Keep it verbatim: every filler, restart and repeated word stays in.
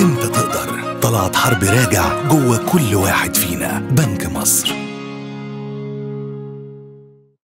انت تقدر. طلعت حرب راجع جوه كل واحد فينا. بنك مصر.